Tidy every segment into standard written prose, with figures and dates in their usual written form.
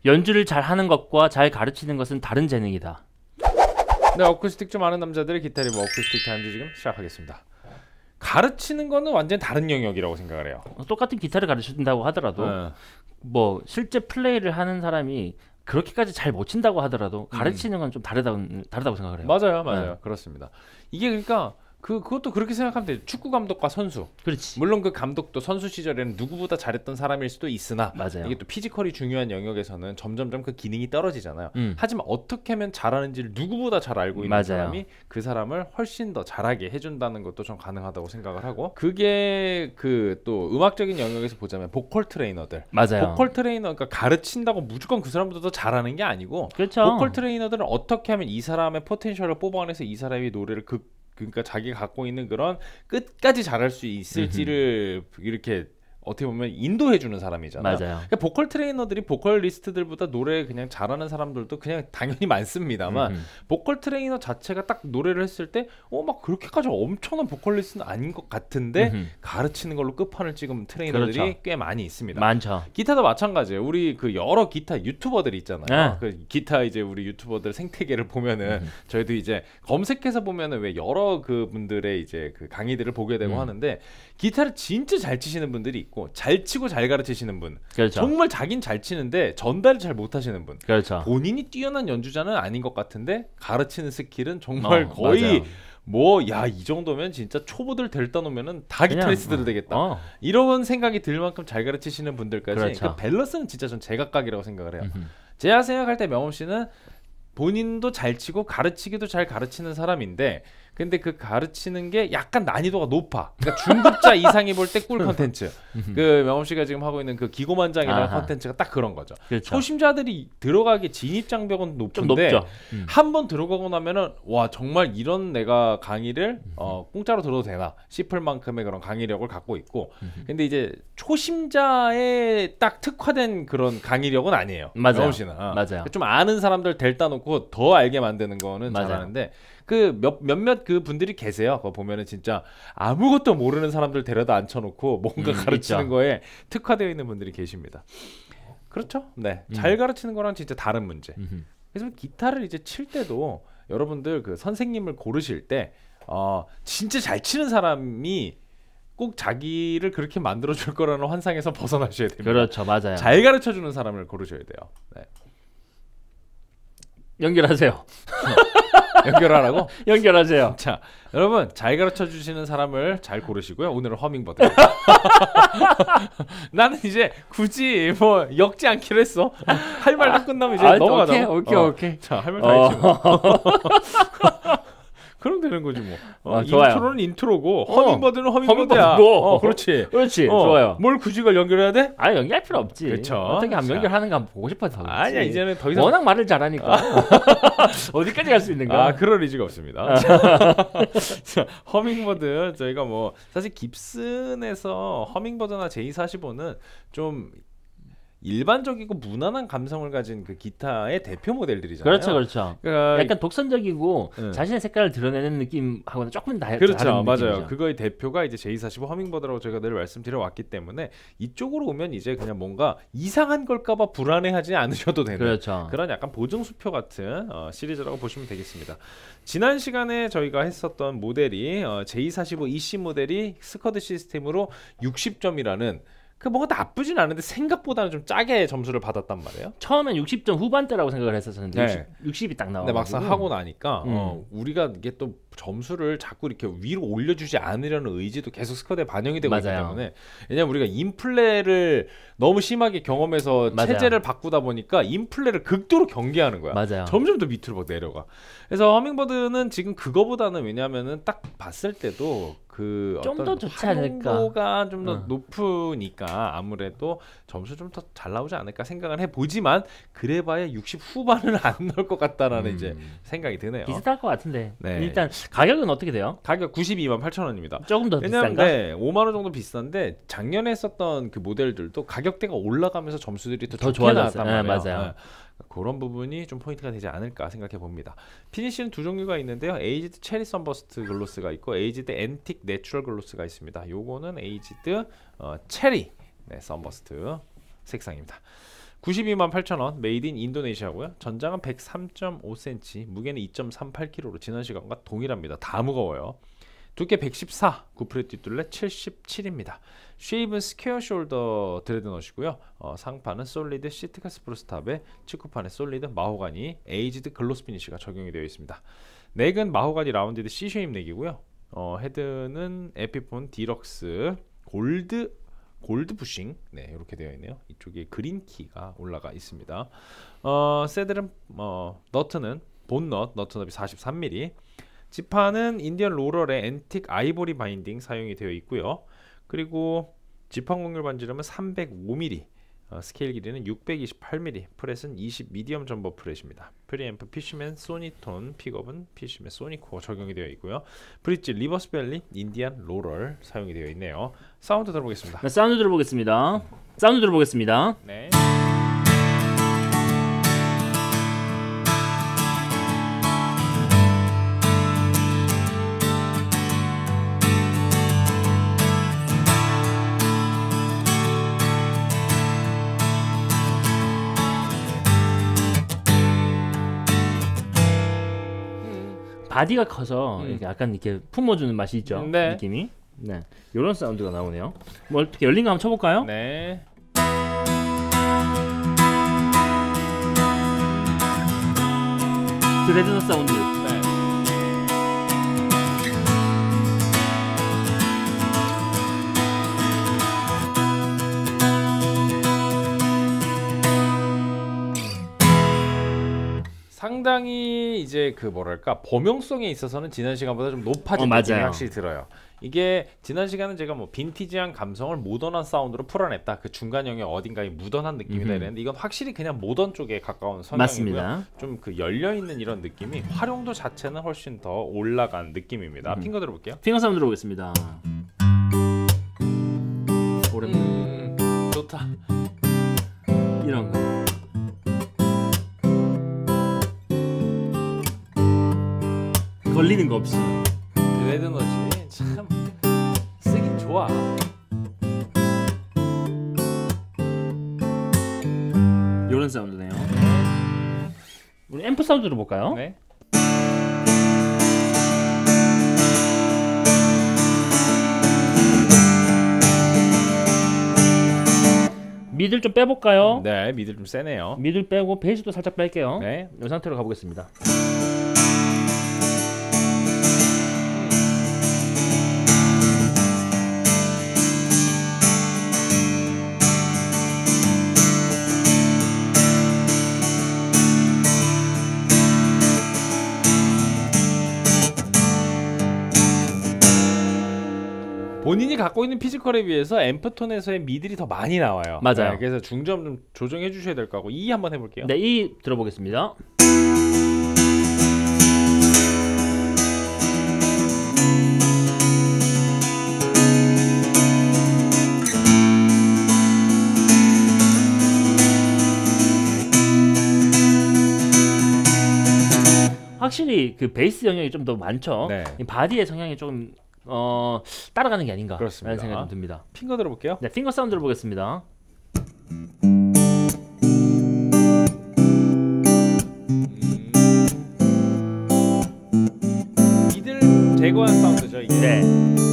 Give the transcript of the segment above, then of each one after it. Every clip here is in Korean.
연주를 잘 하는 것과 잘 가르치는 것은 다른 재능이다. 네, 어쿠스틱 좀 아는 남자들의 기타 리뷰 어쿠스틱 타임즈 지금 시작하겠습니다. 가르치는 거는 완전 다른 영역이라고 생각을 해요. 똑같은 기타를 가르친다고 하더라도 뭐 실제 플레이를 하는 사람이 그렇게까지 잘 못 친다고 하더라도 가르치는 건 좀 다르다고 생각을 해요. 맞아요. 그렇습니다. 이게 그러니까 그것도 그렇게 생각하면 돼요. 축구 감독과 선수. 그렇지. 물론 그 감독도 선수 시절에는 누구보다 잘했던 사람일 수도 있으나 맞아요. 이게 또 피지컬이 중요한 영역에서는 점점점 그 기능이 떨어지잖아요. 하지만 어떻게 하면 잘하는지를 누구보다 잘 알고 있는 맞아요. 사람이 그 사람을 훨씬 더 잘하게 해준다는 것도 좀 가능하다고 생각을 하고, 그게 그 또 음악적인 영역에서 보자면 보컬 트레이너들. 맞아요. 보컬 트레이너, 그러니까 가르친다고 무조건 그 사람보다 더 잘하는 게 아니고, 그렇죠. 보컬 트레이너들은 어떻게 하면 이 사람의 포텐셜을 뽑아내서 이 사람이 노래를 그러니까 자기가 갖고 있는 그런 끝까지 잘할 수 있을지를 이렇게 어떻게 보면 인도해주는 사람이잖아요. 맞아요. 그러니까 보컬 트레이너들이 보컬리스트들보다 노래 그냥 잘하는 사람들도 그냥 당연히 많습니다만 보컬 트레이너 자체가 딱 노래를 했을 때 막 그렇게까지 엄청난 보컬리스트는 아닌 것 같은데 가르치는 걸로 끝판을 찍은 트레이너들이 그렇죠. 꽤 많이 있습니다. 많죠. 기타도 마찬가지예요. 우리 그 여러 기타 유튜버들 있잖아요. 그 기타 이제 우리 유튜버들 생태계를 보면은 저희도 이제 검색해서 보면은 왜 여러 그 분들의 이제 그 강의들을 보게 되고 하는데, 기타를 진짜 잘 치시는 분들이 있고 잘 치고 잘 가르치시는 분. 그렇죠. 정말 자긴 잘 치는데 전달을 잘 못하시는 분. 그렇죠. 본인이 뛰어난 연주자는 아닌 것 같은데 가르치는 스킬은 정말 거의 맞아요. 이 정도면 진짜 초보들 데려다 놓으면은 다 기타리스트들 되겠다. 이런 생각이 들 만큼 잘 가르치시는 분들까지. 그렇죠. 그 밸런스는 진짜 전 제각각이라고 생각을 해요. 제가 생각할 때 명엄 씨는 본인도 잘 치고 가르치기도 잘 가르치는 사람인데, 근데 그 가르치는 게 약간 난이도가 높아. 그러니까 중급자 이상이 볼 때 꿀 컨텐츠. 그 명엄 씨가 지금 하고 있는 그 기고만장이라는 컨텐츠가 딱 그런 거죠. 그렇죠. 초심자들이 들어가기 진입 장벽은 높은데 한 번 들어가고 나면은 와, 정말 이런 내가 강의를 공짜로 들어도 되나 싶을 만큼의 그런 강의력을 갖고 있고, 근데 이제 초심자에 딱 특화된 그런 강의력은 아니에요. 명엄 씨는 맞아요. 좀 아는 사람들 데려다 놓고 더 알게 만드는 거는 맞아요. 잘하는데, 그 몇몇 그 분들이 계세요. 그거 보면은 진짜 아무것도 모르는 사람들 데려다 앉혀놓고 뭔가 가르치는 있죠. 거에 특화되어 있는 분들이 계십니다. 그렇죠? 네, 잘 가르치는 거랑 진짜 다른 문제. 그래서 기타를 이제 칠 때도 여러분들 그 선생님을 고르실 때 진짜 잘 치는 사람이 꼭 자기를 그렇게 만들어줄 거라는 환상에서 벗어나셔야 됩니다. 그렇죠. 맞아요. 잘 가르쳐주는 사람을 고르셔야 돼요. 네. 연결하세요. 연결하라고? 연결하세요. 자, 여러분 잘 가르쳐 주시는 사람을 잘 고르시고요. 오늘은 허밍버드. 나는 이제 굳이 뭐 엮지 않기로 했어. 할 말 다 끝나면 이제 넘어가자. 오케이. 자, 할 말 다 했지 뭐. 그럼 되는 거지 뭐. 좋아요. 인트로는 인트로고 허밍버드는 허밍버드야. 그렇지. 좋아요. 뭘 굳이 그걸 연결해야 돼? 아니, 연결할 필요 없지. 그쵸. 어떻게 하면 연결하는 거 한번 보고 싶어서. 아니야, 이제는 더 이상 워낙 말을 잘하니까. 어디까지 갈 수 있는가? 그럴 의지가 없습니다. 자, 허밍버드 저희가 뭐 사실 깁슨에서 허밍버드나 J45는 좀 일반적이고 무난한 감성을 가진 그 기타의 대표 모델들이잖아요. 그렇죠. 그러니까 약간 독선적이고 자신의 색깔을 드러내는 느낌하고는 조금 다른 그렇죠. 느낌이죠. 맞아요. 그거의 대표가 이제 J45 허밍버드라고 저희가 늘 말씀드려 왔기 때문에 이쪽으로 오면 이제 그냥 뭔가 이상한 걸까봐 불안해하지 않으셔도 되는 그런 약간 보증수표 같은 시리즈라고 보시면 되겠습니다. 지난 시간에 저희가 했었던 모델이 J45 EC 모델이 스커드 시스템으로 60점이라는 그 뭔가 나쁘진 않은데 생각보다는 좀 짜게 점수를 받았단 말이에요. 처음엔 60점 후반대라고 생각을 했었는데 60이 딱 나와요. 근데 막상 하고 나니까 우리가 이게 또 점수를 자꾸 이렇게 위로 올려주지 않으려는 의지도 계속 스쿼드에 반영이 되고 있기 때문에, 왜냐면 우리가 인플레를 너무 심하게 경험해서 체제를 바꾸다 보니까 인플레를 극도로 경계하는 거야. 점점 더 밑으로 막 내려가. 그래서 허밍버드는 지금 그거보다는, 왜냐하면은 딱 봤을 때도 그 좀 더 좋지 않을까, 활용도가 좀 더 높으니까 아무래도 점수 좀 더 잘 나오지 않을까 생각을 해보지만, 그래봐야 60 후반은 안 나올 것 같다라는 이제 생각이 드네요. 비슷할 것 같은데. 일단 가격은 어떻게 돼요? 가격 92,800원입니다. 조금 더 비싼가? 네, 5만 원 정도 비싼데 작년에 했었던 그 모델들도 가격대가 올라가면서 점수들이 더 좋게 나왔단 말이에요. 맞아요. 그런 부분이 좀 포인트가 되지 않을까 생각해 봅니다. 피니쉬는 두 종류가 있는데요. 에이지드 체리 선버스트 글로스가 있고 에이지드 앤틱 내추럴 글로스가 있습니다. 요거는 에이지드 체리 선버스트 색상입니다. 928,000원 메이드 인 인도네시아고요. 전장은 103.5cm, 무게는 2.38kg로 지난 시간과 동일합니다. 다 무거워요. 두께 114, 구프레 뒷둘레 77입니다. 쉐입은 스퀘어 숄더 드레드넛이고요. 상판은 솔리드 시트카 스프루스탑에 치쿠판에 솔리드 마호가니 에이지드 글로스 피니쉬가 적용이 되어 있습니다. 넥은 마호가니 라운디드 C쉐입 넥이고요. 헤드는 에피폰 디럭스 골드 부싱, 네, 이렇게 되어 있네요. 이쪽에 그린 키가 올라가 있습니다. 새들은 너트는 본넛 너트너비 43mm. 지판은 인디언 로럴의 앤틱 아이보리 바인딩 사용이 되어 있고요. 그리고 지판 곡률 반지름은 305mm, 스케일 길이는 628mm, 프렛은 20 미디엄 점버 프렛입니다. 프리앰프 피쉬맨 소니톤, 픽업은 피쉬맨 소니코 적용이 되어 있고요. 브릿지 리버스 벨리 인디안 로럴 사용이 되어 있네요. 사운드 들어보겠습니다. 네, 사운드 들어보겠습니다. 네. 바디가 커서 이렇게 약간 이렇게 품어주는 맛이 있죠. 네. 느낌이. 네, 이런 사운드가 나오네요. 뭐 어떻게 열린 거 한번 쳐볼까요? 네. 드레드넛 사운드. 네. 상당히 이제 그 뭐랄까 범용성에 있어서는 지난 시간보다 좀 높아진 느낌이 확실히 들어요. 이게 지난 시간은 제가 뭐 빈티지한 감성을 모던한 사운드로 풀어냈다. 그 중간 영역 어딘가에 무던한 느낌이다 이랬는데 이건 확실히 그냥 모던 쪽에 가까운 성향이고요. 좀 그 열려 있는 이런 느낌이 활용도 자체는 훨씬 더 올라간 느낌입니다. 핑거 들어볼게요. 핑거 사운드 들어보겠습니다. 오랜만에 좋다. 이런 거. 걸리는 거 없이. 드레드넛이 참 쓰긴 좋아. 이런 사운드네요. 우리 앰프 사운드 들어볼까요? 네. 미들 좀 빼볼까요? 네, 미들 좀 세네요. 미들 빼고 베이스도 살짝 뺄게요. 네. 이 상태로 가보겠습니다. 본인이 갖고 있는 피지컬에 비해서 앰프톤에서의 미들이 더 많이 나와요. 맞아요. 네, 그래서 중점 좀 조정해 주셔야 될 거고 E 한번 해볼게요. 네, E 들어보겠습니다. 확실히 그 베이스 영역이 좀 더 많죠. 네. 이 바디의 성향이 좀 따라가는 게 아닌가 그렇습니다. 라는 생각이 좀 듭니다. 핑거 들어볼게요. 네, 핑거 사운드를 보겠습니다. 미들 제거한 사운드죠 이게. 네.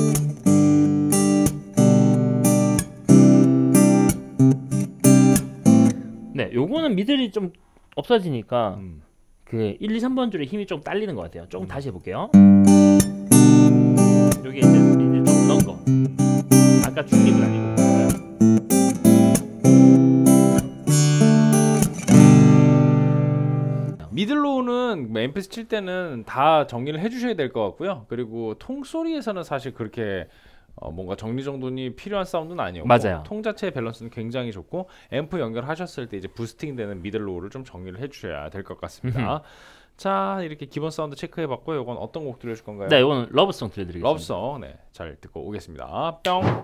네, 요거는 미들이 좀 없어지니까 그 1, 2, 3번 줄에 힘이 좀 딸리는 것 같아요. 조금 다시 해볼게요. 여기 이제 미들 좀 넣은 거. 아까 중립은 아니고. 미들로우는 앰프스 칠 때는 다 정리를 해주셔야 될 것 같고요. 그리고 통소리에서는 사실 그렇게 뭔가 정리정돈이 필요한 사운드는 아니었고, 맞아요. 통 자체의 밸런스는 굉장히 좋고, 앰프 연결하셨을 때 이제 부스팅되는 미들로우를 좀 정리를 해주셔야 될 것 같습니다. 자, 이렇게 기본 사운드 체크해봤고요. 이건 어떤 곡 들려줄 건가요? 네, 이거는 러브송 들려드리겠습니다. 러브송, 네, 잘 듣고 오겠습니다. 뿅.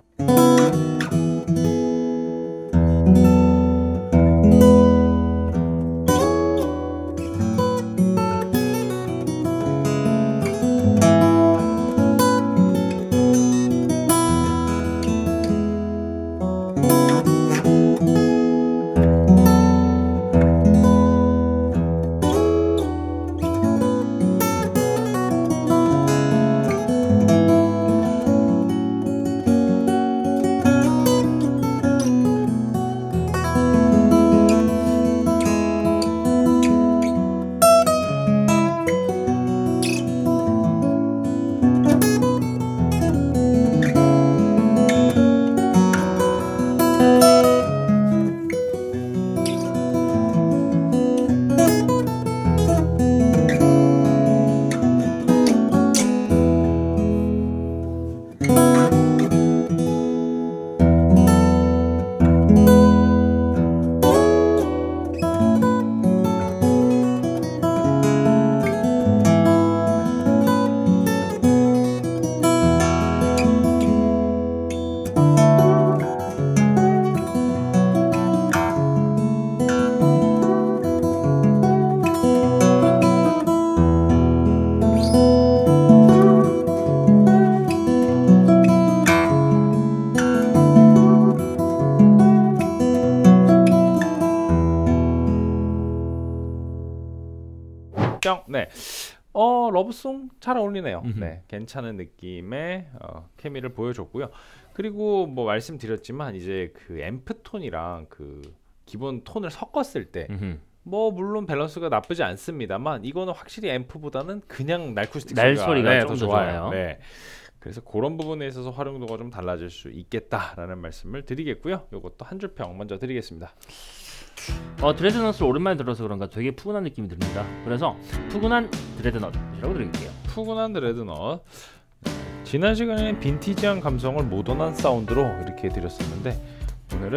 좋고요. 네. 러브송 잘 어울리네요. 네, 괜찮은 느낌의 케미를 보여줬고요. 그리고 뭐 말씀드렸지만 이제 그 앰프 톤이랑 그 기본 톤을 섞었을 때 뭐 물론 밸런스가 나쁘지 않습니다만 이거는 확실히 앰프보다는 그냥 날쿠스틱 날소리가 네, 좀 더 좋아요. 네. 그래서 그런 부분에 있어서 활용도가 좀 달라질 수 있겠다라는 말씀을 드리겠고요. 이것도 한 줄 평 먼저 드리겠습니다. 드레드넛을 오랜만에 들어서 그런가 되게 푸근한 느낌이 듭니다. 그래서 푸근한 드레드넛이라고 드릴게요. 푸근한 드레드넛. 지난 시간에는 빈티지한 감성을 모던한 사운드로 이렇게 드렸었는데 오늘은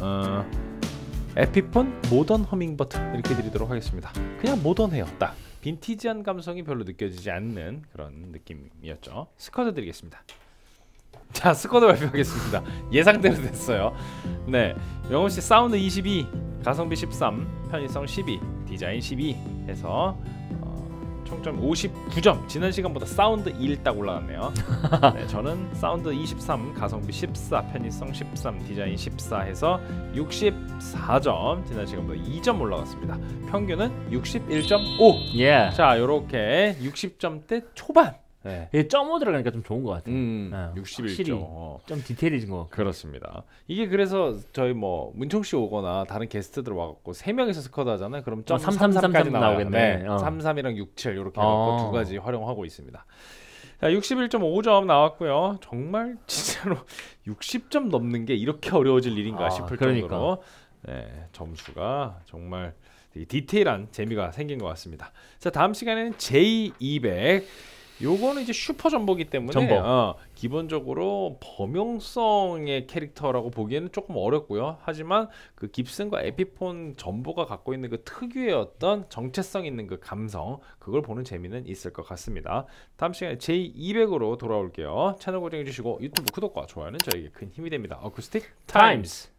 에피폰 모던 허밍버드 이렇게 드리도록 하겠습니다. 그냥 모던해요. 딱 빈티지한 감성이 별로 느껴지지 않는 그런 느낌이었죠. 스쿼드 드리겠습니다. 자, 스쿼드 발표하겠습니다. 예상대로 됐어요. 네, 영호씨 사운드 22, 가성비 13, 편의성 12, 디자인 12 해서 총점 59점. 지난 시간보다 사운드 1 딱 올라갔네요. 네, 저는 사운드 23, 가성비 14, 편의성 13, 디자인 14 해서 64점. 지난 시간보다 2점 올라갔습니다. 평균은 61.5. 예. 자, 요렇게 60점대 초반. 네. 0.5 들어가니까 좀 좋은 것 같아요. 61점. 좀 디테일해진 것 같고. 그렇습니다. 이게 그래서 저희 뭐 문총 씨 오거나 다른 게스트들 와갖고 3명이서 스쿼드 하잖아요. 그럼 333까지 나오겠네. 네. 33이랑 67 이렇게 해갖고 두 가지 활용하고 있습니다. 자, 61.5점 나왔고요. 정말 진짜로 60점 넘는 게 이렇게 어려워질 일인가 싶을 정도로 네, 점수가 정말 디테일한 재미가 생긴 것 같습니다. 자, 다음 시간에는 J200. 요거는 이제 슈퍼 전보기 때문에 기본적으로 범용성의 캐릭터라고 보기에는 조금 어렵고요. 하지만 그 깁슨과 에피폰 전보가 갖고 있는 그 특유의 어떤 정체성 있는 그 감성, 그걸 보는 재미는 있을 것 같습니다. 다음 시간에 J200으로 돌아올게요. 채널 고정해 주시고 유튜브 구독과 좋아요는 저에게 큰 힘이 됩니다. 어쿠스틱 타임스.